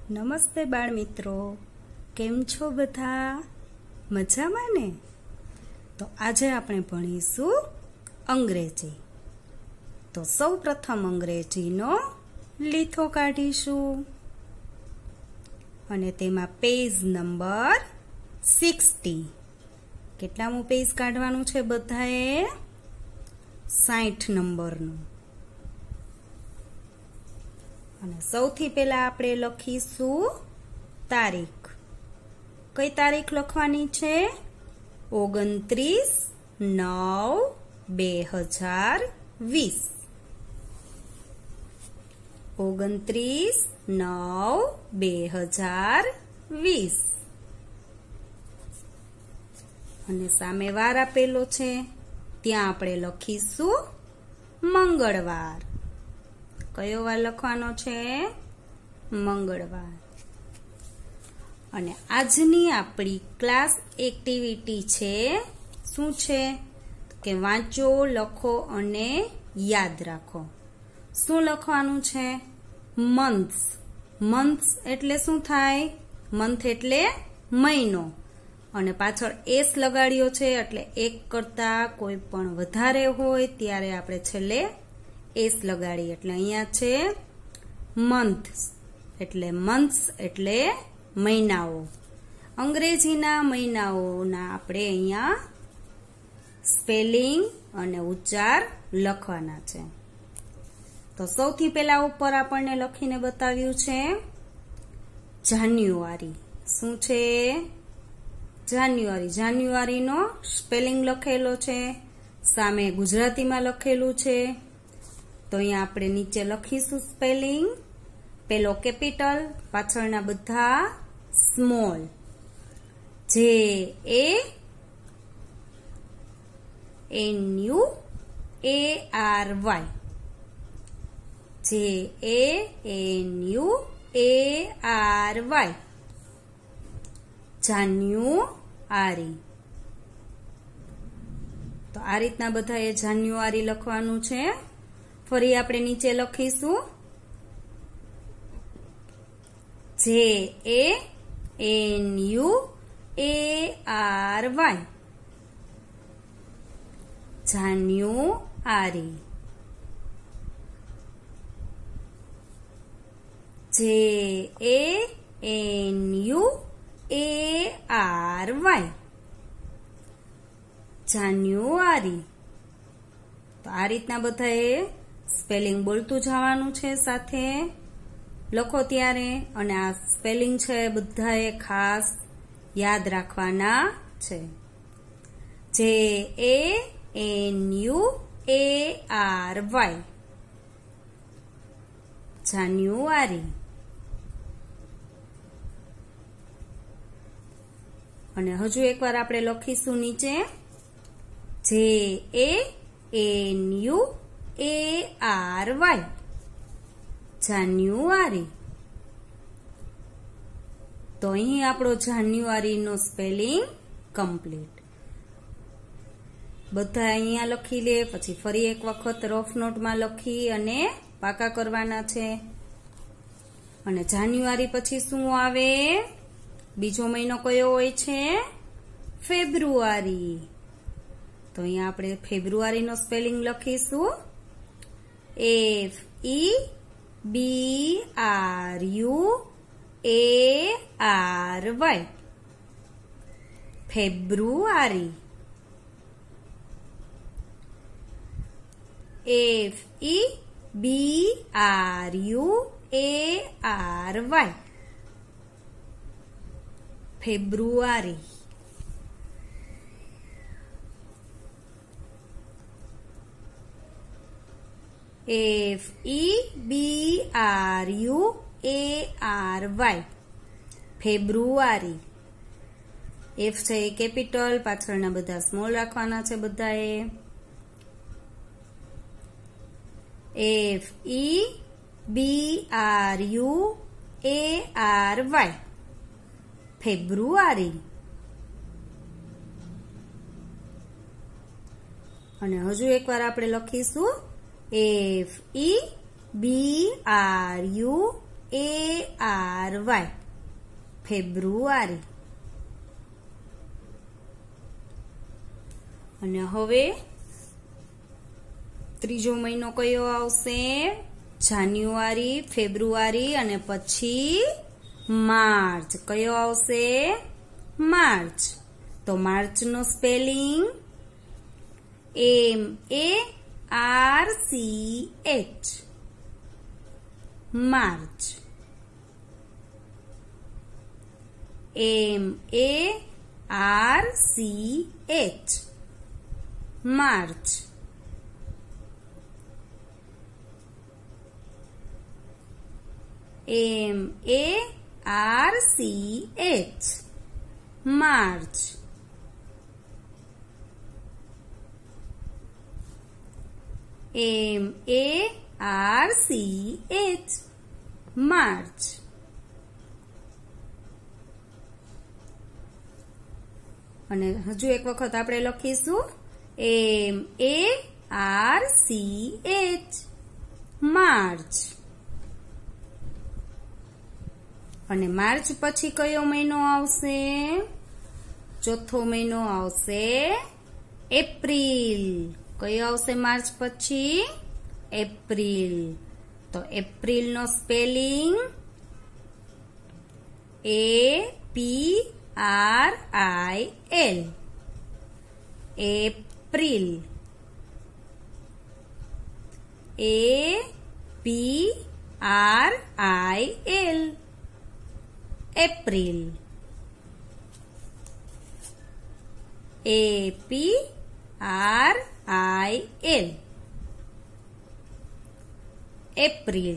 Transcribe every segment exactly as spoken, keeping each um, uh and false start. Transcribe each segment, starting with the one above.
નમસ્તે બાળ મિત્રો, કેમ છો બધા? મજામાં ને? તો આજે આપણે ભણીશું અંગ્રેજી. તો સૌ પ્રથમ અંગ્રેજીનો લીથો કાઢીશું અને તેમાં પેજ નંબર સિક્સટી. કેટલામું પેજ કાઢવાનું છે બધાએ? સાઠ નંબરનું. અને સૌથી પહેલા આપણે લખીશું તારીખ. કઈ તારીખ લખવાની છે? ઓગણત્રીસ નવ બે હજાર વીસ. ઓગણત્રીસ નવ બે હજાર વીસ. અને સામે વાર આપેલો છે ત્યાં આપણે લખીશું મંગળવાર. કયો વાર લખવાનો છે? મંગળવાર. અને આજની આપણી ક્લાસ એક્ટિવિટી છે શું છે? કે વાંચો, લખો અને યાદ રાખો. શું લખવાનું છે? મંથ્સ. મંથ્સ એટલે શું થાય? મંથ એટલે મહિનો. અને પાછળ એસ લગાડ્યો છે એટલે એક કરતા કોઈ પણ વધારે હોય ત્યારે આપણે છેલ્લે એસ લગાડી. એટલે અહીંયા છે મંથ્સ એટલે મંથ્સ એટલે મહિનાઓ. અંગ્રેજીના મહિનાઓના આપણે અહીંયા સ્પેલિંગ અને ઉચ્ચાર લખવાના છે. તો સૌથી પહેલા ઉપર આપણને લખીને બતાવ્યું છે જાન્યુઆરી. શું છે? જાન્યુઆરી. જાન્યુઆરીનો સ્પેલિંગ લખેલો છે, સામે ગુજરાતીમાં લખેલું છે. તો અહીંયા આપણે નીચે લખીશું સ્પેલિંગ. પેલો કેપિટલ, પાછળના બધા small. J A N U A R Y. J A N U A R Y. January. તો આ રીતના બધાએ જાન્યુઆરી લખવાનું છે. ફરી આપણે નીચે લખીશું J A N U A R Y. January. J A N U A R Y. January. તો આ રીતના બધાએ સ્પેલિંગ બોલતું જવાનું છે સાથે લખો ત્યારે. અને આ સ્પેલિંગ છે બધાએ ખાસ યાદ રાખવાના છે. J A N U A R Y. January. અને હજુ એકવાર આપણે લખીશું નીચે J A N U A R Y. January. તો અહીં આપણો જાન્યુઆરીનો સ્પેલિંગ કમ્પ્લીટ. બધા અહીંયા લખી લે, પછી ફરી એક વખત રફ નોટમાં લખી અને પાકા કરવાના છે. અને જાન્યુઆરી પછી શું આવે? બીજો મહિનો કયો હોય છે? ફેબ્રુઆરી. તો અહીંયા આપણે ફેબ્રુઆરીનો સ્પેલિંગ લખીશું F E B R U A R Y. February. F E B R U A R Y. February. F E B R U A R Y. February. F છે એ કેપિટલ, પાછળના બધા સ્મોલ રાખવાના છે બધાએ. F E B R U A R Y. February. અને હજુ એકવાર આપણે લખીશું F E B R U A R Y February. અને હવે ત્રીજો મહિનો કયો આવશે? જાન્યુઆરી, ફેબ્રુઆરી અને પછી માર્ચ. કયો આવશે? માર્ચ. તો માર્ચનો spelling M A R C H, March. M A R C H, March. M A R C H, March. M A R C H, March. અને હજુ એક વખત આપણે લખીશું M A R C H, March. અને March પછી કયો મહિનો આવશે? ચોથો મહિનો આવશે એપ્રિલ. કયો આવશે માર્ચ પછી? એપ્રિલ. તો એપ્રિલ નો spelling A P R I L, April. A P R I L, April. A P R I L, April.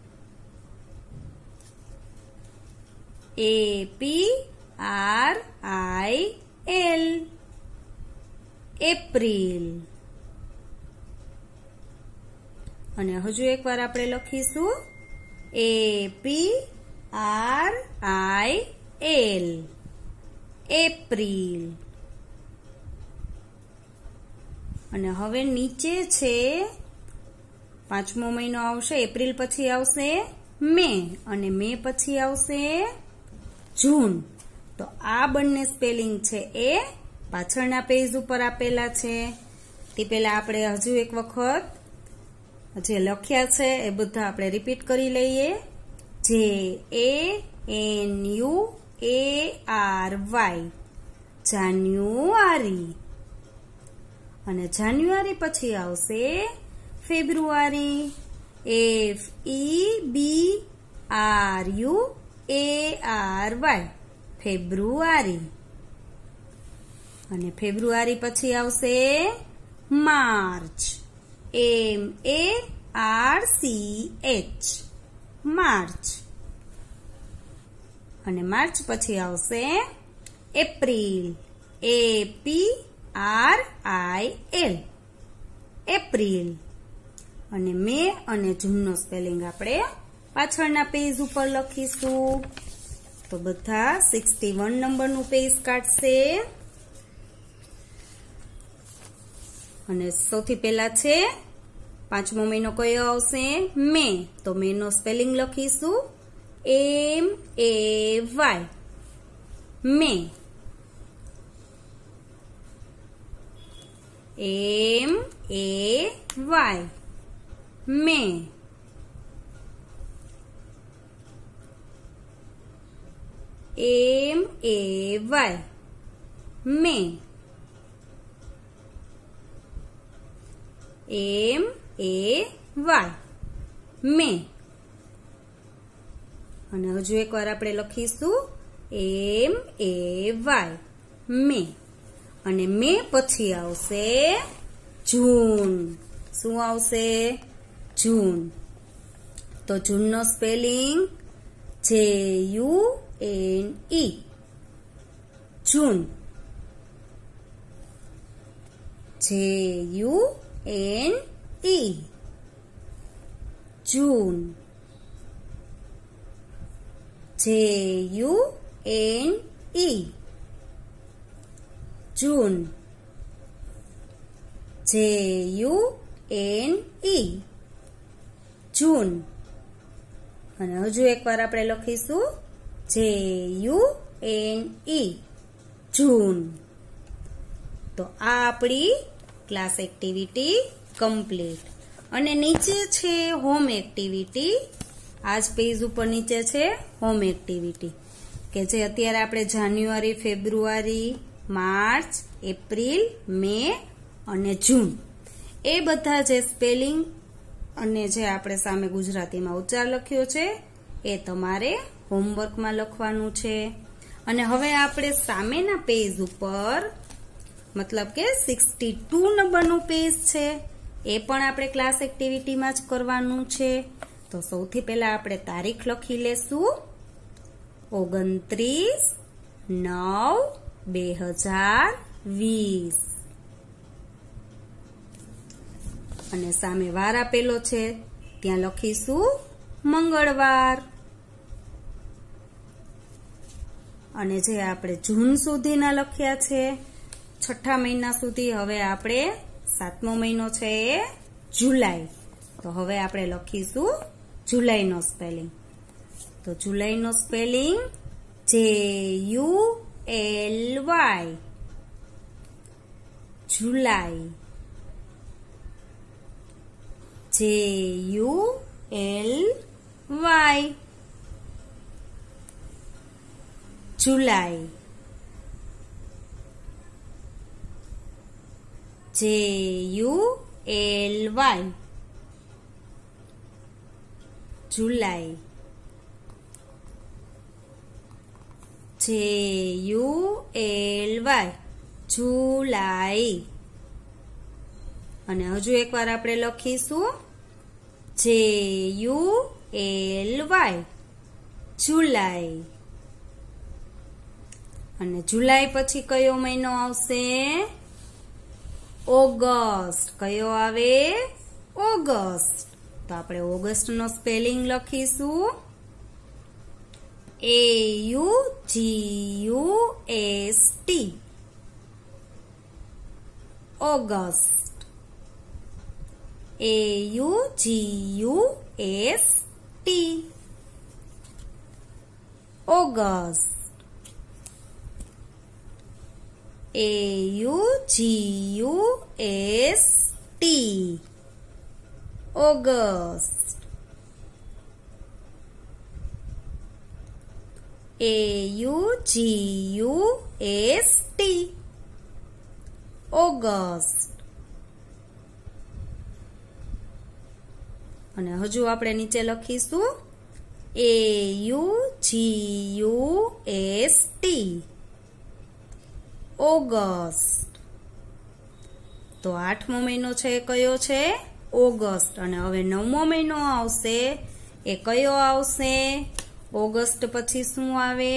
A P R I L, April. અને હજુ એકવાર આપણે લખીશું A P R I L, April. અને હવે નીચે છે પાંચમો મહિનો આવશે. એપ્રિલ પછી આવશે મે અને મે પછી આવશે જૂન. તો આ બંને સ્પેલિંગ છે એ પાછળના પેજ ઉપર આપેલા છે. તે પહેલા આપણે હજુ એક વખત જે લખ્યા છે એ બધા આપણે રિપીટ કરી લઈએ. J A N U A R Y, January. અને જાન્યુઆરી પછી આવશે February, F E B R U A R Y, February. અને ફેબ્રુઆરી પછી આવશે March, M A R C H, March. અને માર્ચ પછી આવશે April, A P R I L, April. અને મે અને જૂનનો સ્પેલિંગ આપણે પાછળના પેજ ઉપર લખીશું. તો બધા સિક્સટી વન નંબરનું પેજ કાઢશે. અને સૌથી પહેલા છે પાંચમો મહિનો કયો આવશે? મે. તો મે નો સ્પેલિંગ લખીશું M A Y, May. M A Y, May. M A Y, May. M A Y, May. અને હજુ એકવાર આપણે લખીશું એમ એ વાય, મે. અને મે પછી આવશે જૂન. શું આવશે? જૂન. તો જૂનનો spelling J U N E, June. J U N E, June. J U N E, June. J U N E, જૂન. અને હજુ એકવાર આપણે લખીશું જે યુ એન ઈ જૂન. તો આ આપણી ક્લાસ એક્ટિવિટી કમ્પ્લીટ. અને નીચે છે હોમ એક્ટિવિટી. આજ પેજ ઉપર નીચે છે હોમ એક્ટિવિટી કે જે અત્યારે આપણે જાન્યુઆરી, ફેબ્રુઆરી, માર્ચ, એપ્રિલ, મે અને જૂન એ બધા જે સ્પેલિંગ અને જે આપણે સામે ગુજરાતીમાં ઉચ્ચાર લખ્યો છે એ તમારે હોમવર્કમાં લખવાનું છે. અને હવે આપણે સામેના પેજ ઉપર મતલબ કે સિક્સટી ટુ નંબરનું પેજ છે એ પણ આપણે ક્લાસ એક્ટિવિટીમાં જ કરવાનું છે. તો સૌથી પહેલા આપણે તારીખ લખી લેશું ઓગણત્રીસ નવ બે હજાર વીસ અને સામે વાર આપેલો છે ત્યાં લખીશું મંગળવાર. અને જે આપણે જૂન સુધીના લખ્યા છે છઠ્ઠા મહિના સુધી, હવે આપણે સાતમો મહિનો છે એ જુલાઈ. તો હવે આપણે લખીશું જુલાઈનો સ્પેલિંગ. તો જુલાઈનો spelling J U L Y July. J U L Y July. J U L Y July. J U L Y જુલાઈ. અને હજુ એકવાર આપણે લખીશું જે યુ એલ વાય જુલાઈ. અને જુલાઈ પછી કયો મહિનો આવશે? ઓગસ્ટ. કયો આવે? ઓગસ્ટ. તો આપણે ઓગસ્ટનો સ્પેલિંગ લખીશું A U G U S T August. A U G U S T August. A U G U S T August. A U G U S T August. અને હજુ આપણે નીચે લખીશું A U G U S T August. તો આઠમો મહિનો છે એ કયો છે? ઓગસ્ટ. અને હવે નવમો મહિનો આવશે એ કયો આવશે? ઓગસ્ટ પછી શું આવે?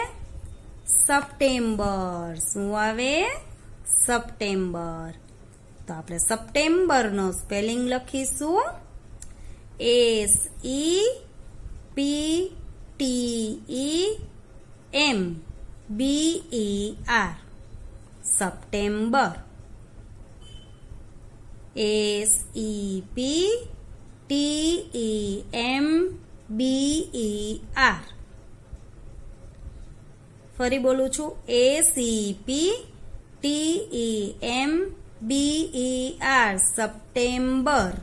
સપ્ટેમ્બર. શું આવે? સપ્ટેમ્બર. તો આપણે સપ્ટેમ્બરનો સ્પેલિંગ લખીશું S E P T E M B E R September. S E P T E M B E R. ફરી બોલું છું S E P T E M B E R September.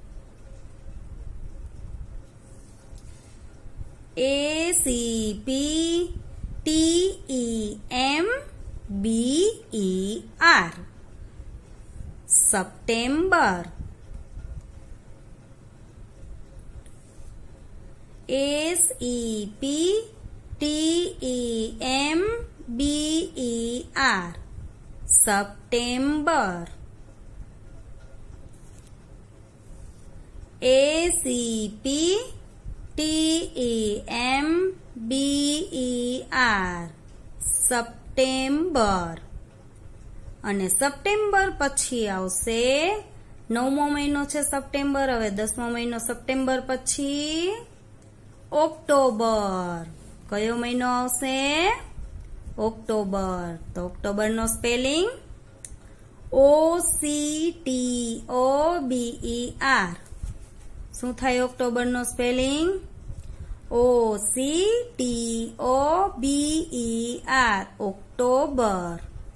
S E P T E M B E R September. S E P T E M B E R September. S E P T E M B E R September. અને September પછી આવશે નવમો મહિનો છે September. હવે દસમો મહિનો September પછી ઓક્ટોબર. કયો મહિનો આવશે? ઓક્ટોબર. તો ઓક્ટોબરનો spelling O C T O B E R. શું થાય ઓક્ટોબરનો spelling? O C T O B E R October.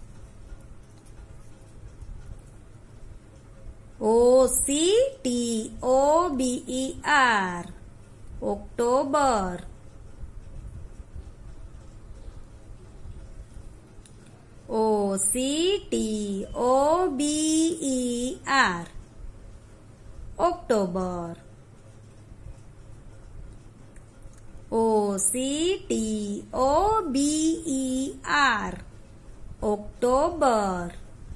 O C T O B E R October. O C T O B E R October. O C T O B E R October.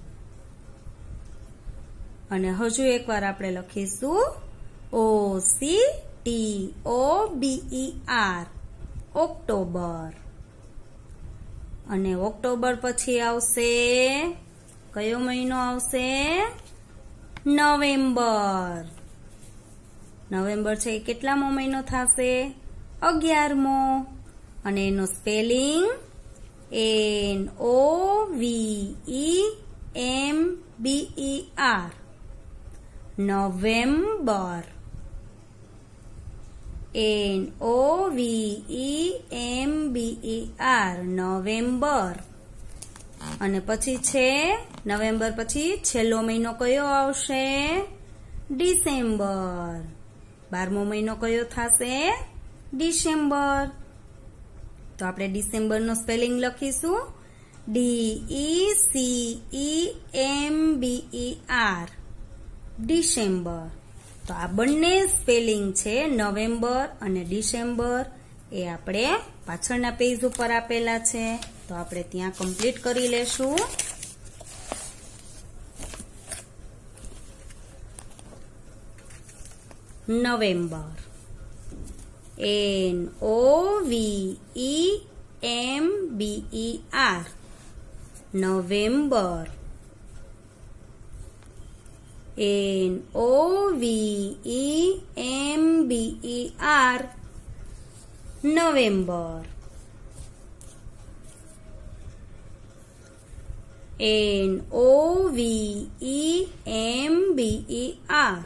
અને હજુ એકવાર આપણે લખીશું O C T O B E R October. અને October પછી આવશે કયો મહિનો આવશે? નવેમ્બર. નવેમ્બર છે એ કેટલામો મહિનો થશે? અગિયારમો. અને એનો spelling N O V E M B E R November. N O V E M B E R November. અને પછી છે નવેમ્બર પછી છેલ્લો મહિનો કયો આવશે? ડિસેમ્બર. બારમો મહિનો કયો થશે? ડિસેમ્બર. તો આપણે ડિસેમ્બરનો સ્પેલિંગ લખીશું D E C E M B E R December. તો આ બંને સ્પેલિંગ છે નવેમ્બર અને ડિસેમ્બર એ આપણે પાછળના પેજ ઉપર આપેલા છે, તો આપણે ત્યાં કમ્પ્લીટ કરી લેશું. November N O V E M B E R November. N O V E M B E R November. N O V E M B E R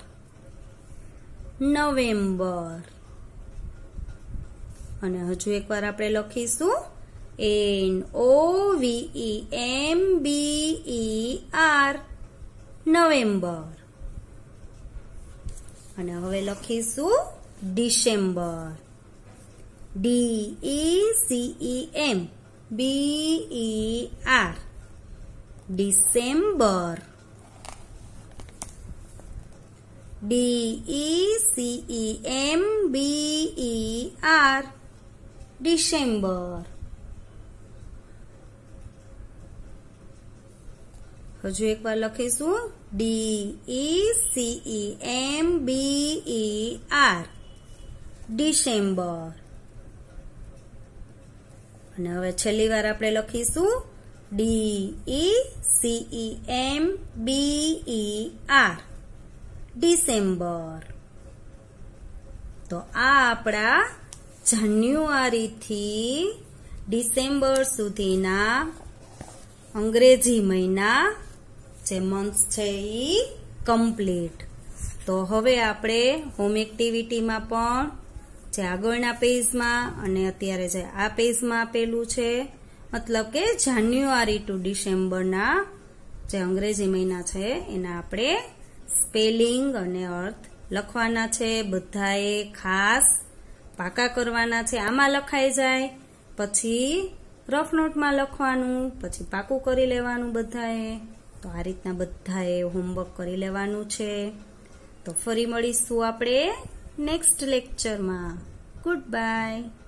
November. અને હજુ એકવાર આપણે લખીશું N O V E M B E R November. અને હવે લખીશું December D E C E M B E R December. D E C E M B E R December. હજુ એકવાર લખીશું D E C E M B E R December. અને હવે છેલ્લી વાર આપણે લખીશું D E C E M B E R December. તો આ આપણા જાન્યુઆરી થી ડિસેમ્બર સુધીના અંગ્રેજી મહિના જે મંથ્સ છે એ કમ્પ્લીટ. તો હવે આપણે હોમ એક્ટિવિટીમાં પણ જે આગળના પેજમાં અને અત્યારે જે આ પેજમાં આપેલું છે મતલબ કે જાન્યુઆરી ટુ ડિસેમ્બરના જે અંગ્રેજી મહિના છે એના આપણે સ્પેલિંગ અને અર્થ લખવાના છે. બધાએ ખાસ પાકા કરવાના છે. આમાં લખાઈ જાય પછી રફ નોટમાં લખવાનું, પછી પાકું કરી લેવાનું બધાએ. તો આ રીતના બધાએ હોમવર્ક કરી લેવાનું છે. તો ફરી મળીશું આપણે નેક્સ્ટ લેક્ચરમાં. Good bye.